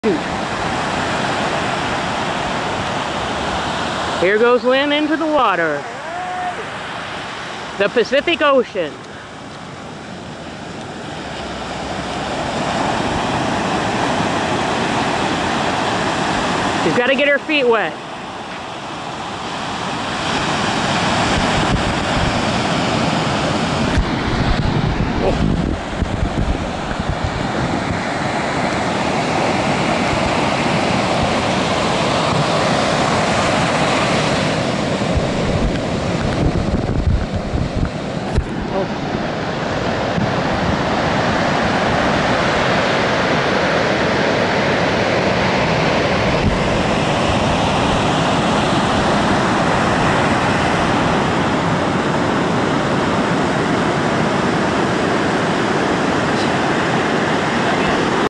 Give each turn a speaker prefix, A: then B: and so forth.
A: Here goes Lynn into the water. The Pacific Ocean. She's got to get her feet wet.